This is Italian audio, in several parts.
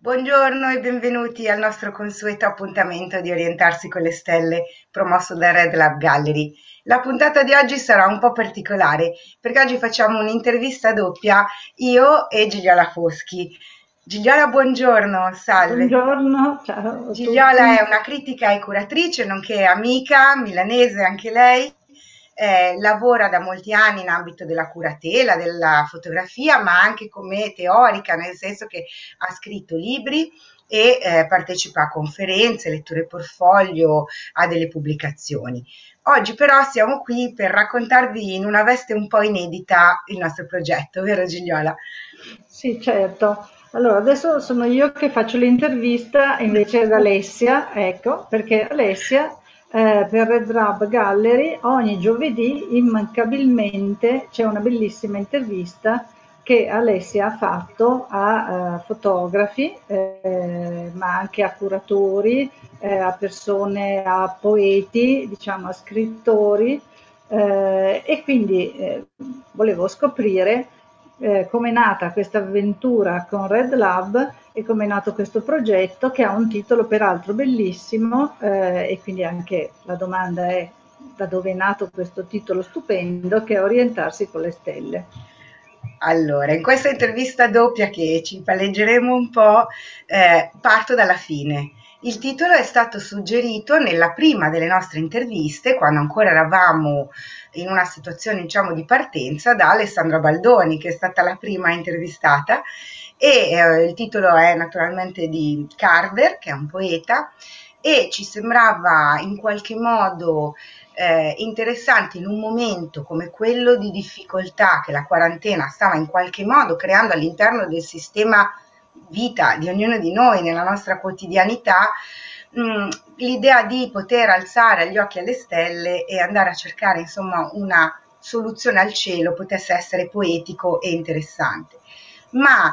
Buongiorno e benvenuti al nostro consueto appuntamento di Orientarsi con le stelle promosso da Red Lab Gallery. La puntata di oggi sarà un po' particolare perché oggi facciamo un'intervista doppia io e Gigliola Foschi. Gigliola, buongiorno, salve. Buongiorno, ciao a Gigliola è tutti. una critica e curatrice, nonché amica, milanese anche lei. Lavora da molti anni in ambito della curatela, della fotografia, ma anche come teorica, nel senso che ha scritto libri e partecipa a conferenze, letture portfolio, a delle pubblicazioni. Oggi però siamo qui per raccontarvi in una veste un po' inedita il nostro progetto, vero Gigliola? Sì, certo. Allora, adesso sono io che faccio l'intervista invece ad Alessia, ecco, perché Alessia per Red Rab Gallery ogni giovedì immancabilmente c'è una bellissima intervista che Alessia ha fatto a fotografi, ma anche a curatori, a persone, a poeti, diciamo a scrittori, e quindi volevo scoprire come è nata questa avventura con Red Lab e come è nato questo progetto che ha un titolo peraltro bellissimo, e quindi anche la domanda è da dove è nato questo titolo stupendo che è Orientarsi con le stelle. Allora, in questa intervista doppia che ci palleggeremo un po', parto dalla fine. Il titolo è stato suggerito nella prima delle nostre interviste, quando ancora eravamo in una situazione, diciamo, di partenza, da Alessandra Baldoni, che è stata la prima intervistata, e il titolo è naturalmente di Carver, che è un poeta, e ci sembrava in qualche modo interessante in un momento come quello di difficoltà che la quarantena stava in qualche modo creando all'interno del sistema vita di ognuno di noi nella nostra quotidianità, mh, l'idea di poter alzare gli occhi alle stelle e andare a cercare insomma una soluzione al cielo potesse essere poetico e interessante. Ma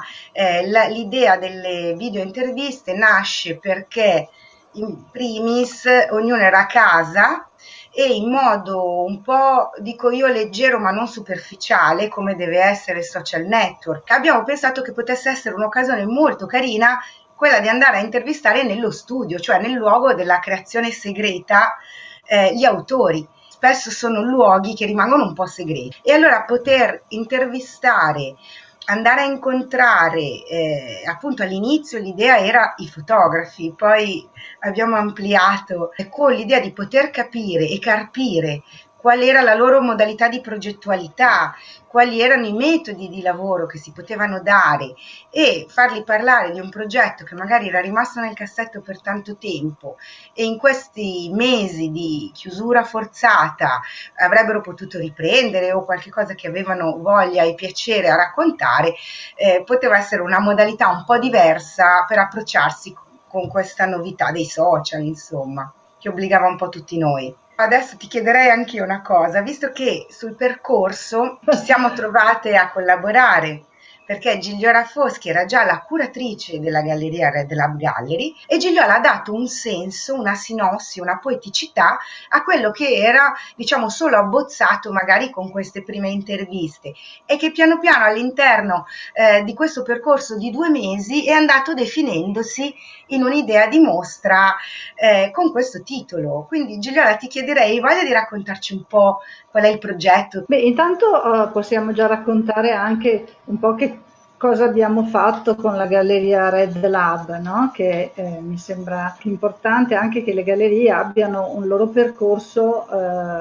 l'idea delle video interviste nasce perché in primis ognuno era a casa e in modo un po', dico io, leggero ma non superficiale, come deve essere il social network, abbiamo pensato che potesse essere un'occasione molto carina quella di andare a intervistare nello studio, cioè nel luogo della creazione segreta, gli autori. Spesso sono luoghi che rimangono un po' segreti. E allora poter intervistare, andare a incontrare, appunto all'inizio l'idea era i fotografi, poi abbiamo ampliato con l'idea di poter capire e carpire qual era la loro modalità di progettualità, quali erano i metodi di lavoro che si potevano dare e farli parlare di un progetto che magari era rimasto nel cassetto per tanto tempo e in questi mesi di chiusura forzata avrebbero potuto riprendere o qualche cosa che avevano voglia e piacere a raccontare, poteva essere una modalità un po' diversa per approcciarsi con questa novità dei social, insomma, che obbligava un po' tutti noi. Adesso ti chiederei anche io una cosa, visto che sul percorso ci siamo trovate a collaborare, perché Gigliola Foschi era già la curatrice della galleria Red Lab Gallery e Gigliola ha dato un senso, una sinossi, una poeticità a quello che era, diciamo, solo abbozzato magari con queste prime interviste e che piano piano all'interno di questo percorso di 2 mesi è andato definendosi in un'idea di mostra con questo titolo. Quindi Gigliola ti chiederei, hai voglia di raccontarci un po' qual è il progetto? Beh, intanto possiamo già raccontare anche un po' che cosa abbiamo fatto con la galleria Red Lab, no? Che mi sembra importante anche che le gallerie abbiano un loro percorso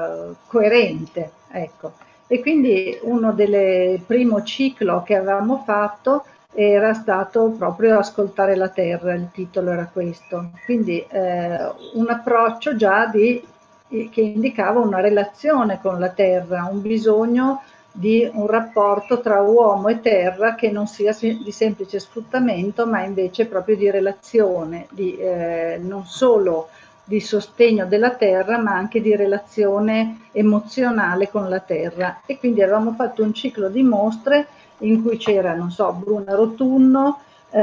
coerente, ecco. E quindi uno del primo ciclo che avevamo fatto era stato proprio Ascoltare la terra, il titolo era questo. Quindi un approccio già che indicava una relazione con la terra, un bisogno di un rapporto tra uomo e terra che non sia di semplice sfruttamento, ma invece proprio di relazione, non solo di sostegno della terra, ma anche di relazione emozionale con la terra. E quindi avevamo fatto un ciclo di mostre in cui c'era, non so, Bruna Rotunno,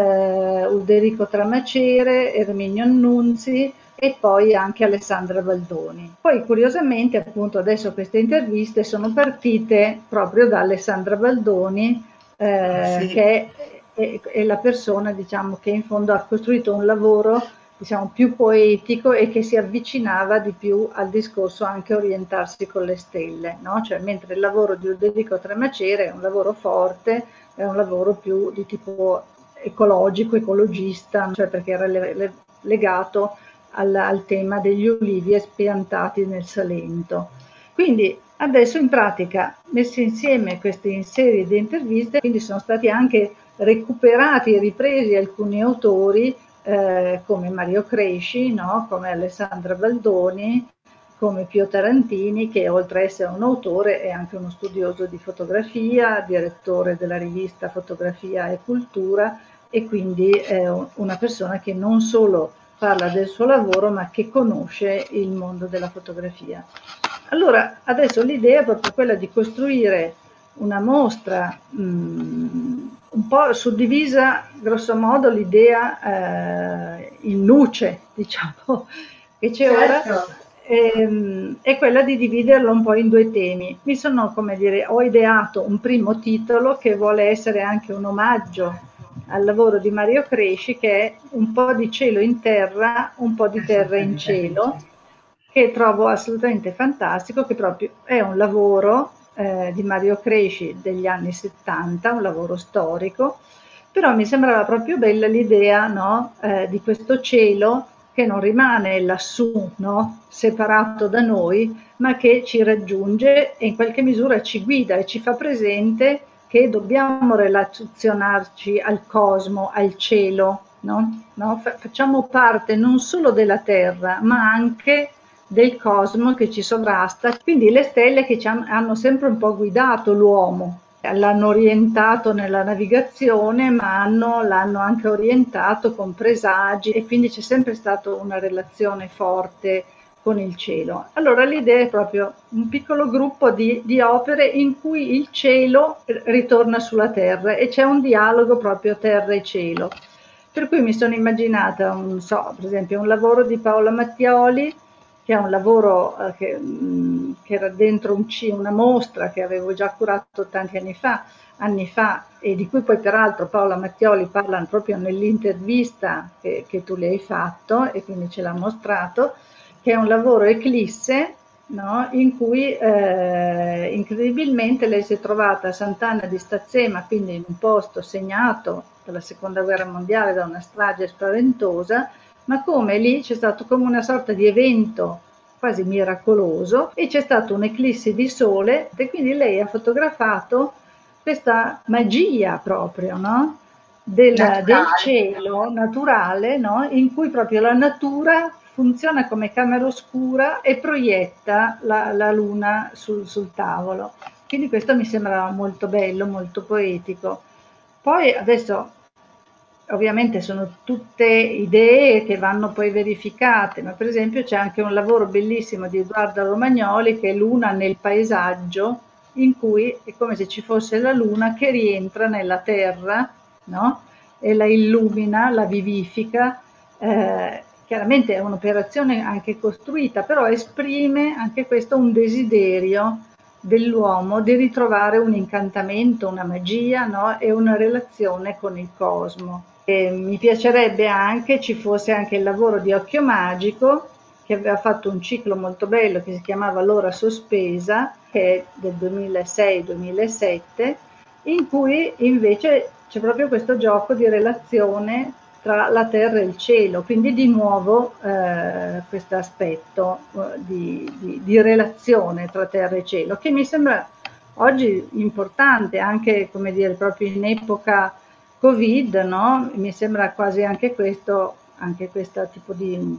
Ulderico Tramacere, Erminio Annunzi e poi anche Alessandra Baldoni. Poi curiosamente appunto adesso queste interviste sono partite proprio da Alessandra Baldoni, Sì, che è la persona, diciamo, che in fondo ha costruito un lavoro, diciamo, più poetico e che si avvicinava di più al discorso anche orientarsi con le stelle, no? Cioè, mentre il lavoro di Ludovico Tremacere è un lavoro forte, è un lavoro più di tipo ecologico, ecologista, cioè perché era legato al tema degli ulivi espiantati nel Salento. Quindi adesso in pratica, messi insieme queste serie di interviste, quindi sono stati anche recuperati e ripresi alcuni autori come Mario Cresci, no? Come Alessandra Baldoni, come Pio Tarantini, che oltre a essere un autore è anche uno studioso di fotografia, direttore della rivista Fotografia e Cultura, e quindi è una persona che non solo parla del suo lavoro, ma che conosce il mondo della fotografia. Allora, adesso l'idea è proprio quella di costruire una mostra un po' suddivisa, grosso modo, l'idea in luce, diciamo, che c'è ora, è quella di dividerlo un po' in due temi. Mi sono, come dire, ho ideato un primo titolo che vuole essere anche un omaggio al lavoro di Mario Cresci, che è Un po' di cielo in terra, un po' di terra in cielo, che trovo assolutamente fantastico, che proprio è un lavoro di Mario Cresci degli anni 70, un lavoro storico, però mi sembrava proprio bella l'idea, no, di questo cielo che non rimane lassù, no, separato da noi, ma che ci raggiunge e in qualche misura ci guida e ci fa presente che dobbiamo relazionarci al cosmo, al cielo, no? No? Facciamo parte non solo della Terra, ma anche del cosmo che ci sovrasta. Quindi le stelle che hanno sempre un po' guidato l'uomo, l'hanno orientato nella navigazione, ma l'hanno anche orientato con presagi, e quindi c'è sempre stata una relazione forte con il cielo. Allora l'idea è proprio un piccolo gruppo di opere in cui il cielo ritorna sulla terra e c'è un dialogo proprio terra e cielo. Per cui mi sono immaginata, per esempio, un lavoro di Paola Mattioli, che è un lavoro che era dentro una mostra che avevo già curato tanti anni fa, e di cui poi peraltro Paola Mattioli parla proprio nell'intervista che tu le hai fatto e quindi ce l'ha mostrato, che è un lavoro eclisse, no? In cui incredibilmente lei si è trovata a Sant'Anna di Stazzema, quindi in un posto segnato dalla seconda guerra mondiale da una strage spaventosa, ma come lì c'è stato come una sorta di evento quasi miracoloso e c'è stata un'eclissi di sole, e quindi lei ha fotografato questa magia proprio, no? Del cielo naturale, no? In cui proprio la natura funziona come camera oscura e proietta la luna sul tavolo. Quindi questo mi sembrava molto bello, molto poetico. Poi adesso ovviamente sono tutte idee che vanno poi verificate, ma per esempio c'è anche un lavoro bellissimo di Edoardo Romagnoli che è Luna nel paesaggio, in cui è come se ci fosse la luna che rientra nella terra, no? E la illumina, la vivifica. Chiaramente è un'operazione anche costruita, però esprime anche questo un desiderio dell'uomo di ritrovare un incantamento, una magia, no? E una relazione con il cosmo. E mi piacerebbe anche ci fosse anche il lavoro di Occhio Magico, che aveva fatto un ciclo molto bello che si chiamava L'ora sospesa, che è del 2006-2007, in cui invece c'è proprio questo gioco di relazione tra la terra e il cielo, quindi di nuovo questo aspetto di relazione tra terra e cielo, che mi sembra oggi importante anche, come dire, proprio in epoca Covid, no? Mi sembra quasi anche questo tipo di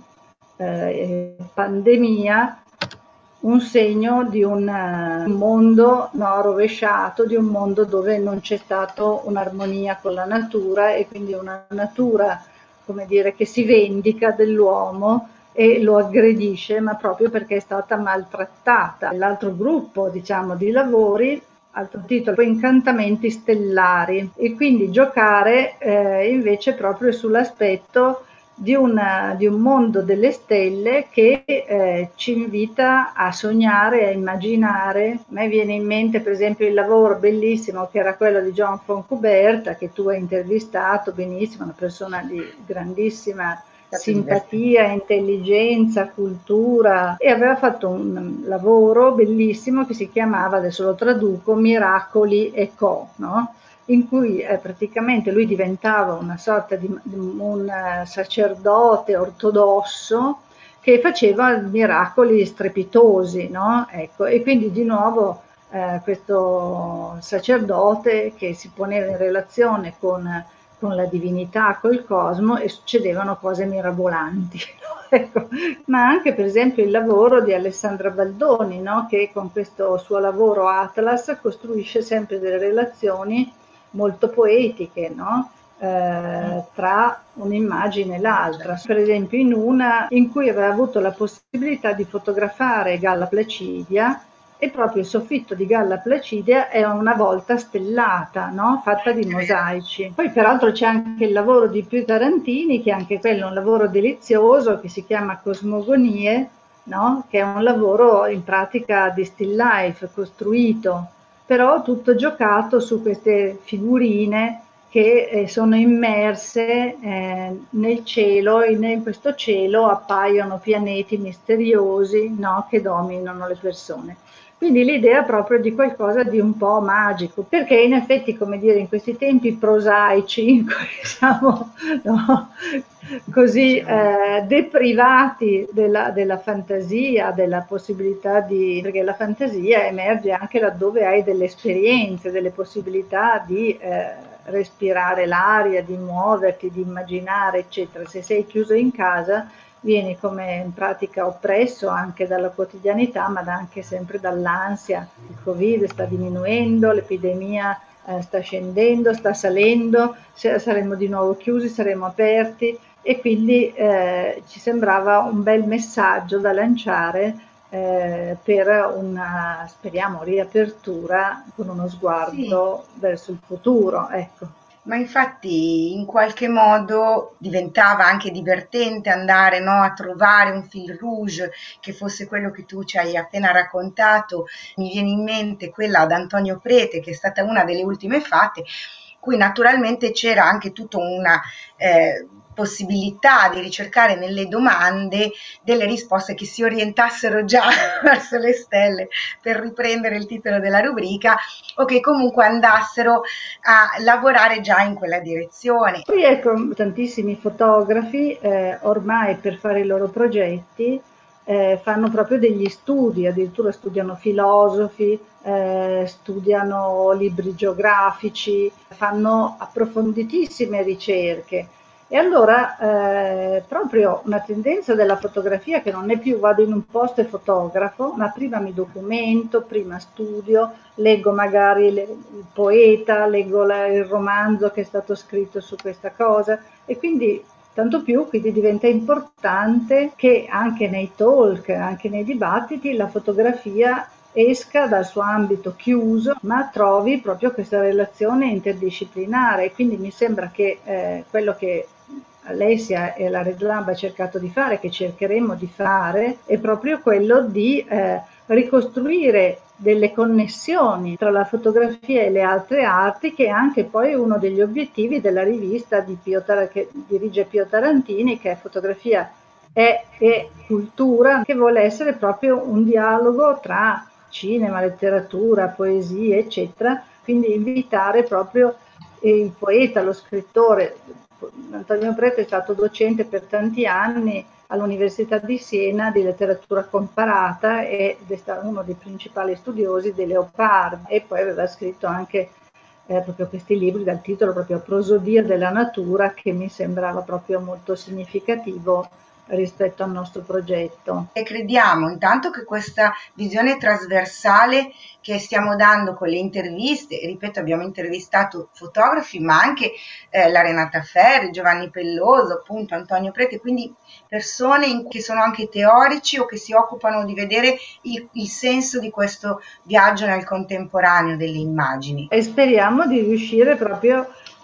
pandemia, un segno di un mondo, no, rovesciato, di un mondo dove non c'è stata un'armonia con la natura, e quindi una natura, come dire, che si vendica dell'uomo e lo aggredisce, ma proprio perché è stata maltrattata. L'altro gruppo, diciamo, di lavori, altro titolo, Incantamenti stellari, e quindi giocare invece proprio sull'aspetto di un mondo delle stelle che ci invita a sognare, a immaginare. A me viene in mente per esempio il lavoro bellissimo che era quello di John Foncuberta, che tu hai intervistato benissimo, una persona di grandissima simpatia, intelligenza, cultura, e aveva fatto un lavoro bellissimo che si chiamava, adesso lo traduco, Miracoli e Co., no? In cui praticamente lui diventava una sorta di un sacerdote ortodosso che faceva miracoli strepitosi, no? Ecco, e quindi di nuovo questo sacerdote che si poneva in relazione con la divinità, col cosmo, e succedevano cose mirabolanti. Ecco. Ma anche per esempio il lavoro di Alessandra Baldoni, no? Che con questo suo lavoro Atlas costruisce sempre delle relazioni molto poetiche, no? Tra un'immagine e l'altra. Per esempio in una in cui aveva avuto la possibilità di fotografare Galla Placidia, e proprio il soffitto di Galla Placidia è una volta stellata, no? Fatta di mosaici. Poi peraltro c'è anche il lavoro di Pio Tarantini, che anche quello è un lavoro delizioso, che si chiama Cosmogonie, no? Che è un lavoro in pratica di still life, costruito, però tutto giocato su queste figurine che sono immerse nel cielo, e in questo cielo appaiono pianeti misteriosi, no? Che dominano le persone. Quindi l'idea proprio di qualcosa di un po' magico, perché in effetti, come dire, in questi tempi prosaici, in cui siamo, no, così deprivati della fantasia, della possibilità di... perché la fantasia emerge anche laddove hai delle esperienze, delle possibilità di respirare l'aria, di muoverti, di immaginare, eccetera. Se sei chiuso in casa vieni come in pratica oppresso anche dalla quotidianità, ma anche sempre dall'ansia. Il Covid sta diminuendo, l'epidemia sta scendendo, sta salendo, saremo di nuovo chiusi, saremo aperti, e quindi ci sembrava un bel messaggio da lanciare per una, speriamo, riapertura con uno Sì. sguardo verso il futuro, ecco. Ma infatti in qualche modo diventava anche divertente andare, no, a trovare un fil rouge che fosse quello che tu ci hai appena raccontato. Mi viene in mente quella ad Antonio Prete, che è stata una delle ultime fatte, cui naturalmente c'era anche tutta una possibilità di ricercare nelle domande delle risposte che si orientassero già verso le stelle, per riprendere il titolo della rubrica, o che comunque andassero a lavorare già in quella direzione. Poi ecco, tantissimi fotografi ormai per fare i loro progetti fanno proprio degli studi, addirittura studiano filosofi, studiano libri geografici, fanno approfonditissime ricerche. E allora proprio una tendenza della fotografia che non è più vado in un posto e fotografo, ma prima mi documento, prima studio, leggo magari il poeta, leggo il romanzo che è stato scritto su questa cosa, e quindi tanto più quindi diventa importante che anche nei talk, anche nei dibattiti, la fotografia esca dal suo ambito chiuso, ma trovi proprio questa relazione interdisciplinare. Quindi mi sembra che quello che Alessia e la Red Lab ha cercato di fare, che cercheremo di fare, è proprio quello di ricostruire delle connessioni tra la fotografia e le altre arti, che è anche poi uno degli obiettivi della rivista che dirige Pio Tarantini, che è Fotografia e Cultura, che vuole essere proprio un dialogo tra cinema, letteratura, poesie, eccetera, quindi invitare proprio il poeta, lo scrittore. Antonio Prete è stato docente per tanti anni all'Università di Siena di letteratura comparata ed è stato uno dei principali studiosi di Leopardi, e poi aveva scritto anche proprio questi libri dal titolo proprio Prosodia della natura, che mi sembrava proprio molto significativo rispetto al nostro progetto. E crediamo intanto che questa visione trasversale che stiamo dando con le interviste, e ripeto, abbiamo intervistato fotografi, ma anche la Renata Ferri, Giovanni Pelloso, appunto Antonio Prete, quindi persone che sono anche teorici o che si occupano di vedere il senso di questo viaggio nel contemporaneo delle immagini. E speriamo di riuscire proprio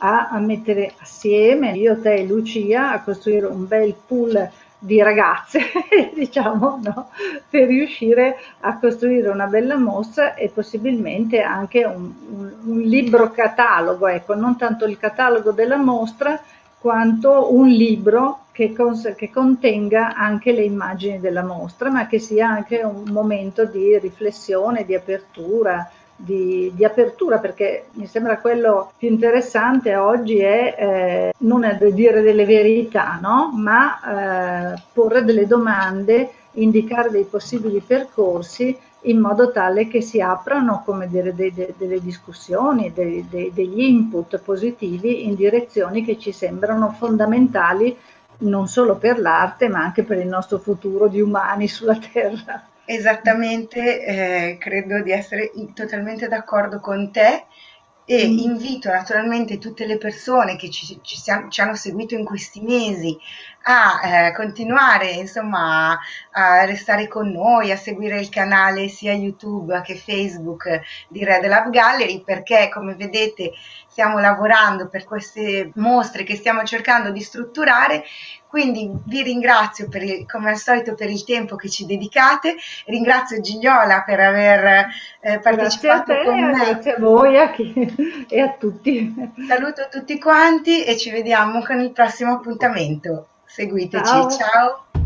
a mettere assieme, io, te e Lucia, a costruire un bel pool di ragazze, diciamo, no? Per riuscire a costruire una bella mostra e possibilmente anche un libro catalogo, ecco, non tanto il catalogo della mostra, quanto un libro che contenga anche le immagini della mostra, ma che sia anche un momento di riflessione, di apertura, di apertura, perché mi sembra quello più interessante oggi è non è dire delle verità, no? Ma porre delle domande, indicare dei possibili percorsi in modo tale che si aprano, come dire, delle discussioni, degli input positivi in direzioni che ci sembrano fondamentali non solo per l'arte, ma anche per il nostro futuro di umani sulla Terra. Esattamente, credo di essere totalmente d'accordo con te e Mm. invito naturalmente tutte le persone che ci hanno seguito in questi mesi a continuare, insomma, a restare con noi, a seguire il canale sia YouTube che Facebook di Red Lab Gallery, perché come vedete stiamo lavorando per queste mostre che stiamo cercando di strutturare. Quindi vi ringrazio come al solito per il tempo che ci dedicate, ringrazio Gigliola per aver Grazie a partecipato te, con me. grazie a voi e a tutti. Saluto tutti quanti e ci vediamo con il prossimo appuntamento. Seguiteci, Ciao. ciao!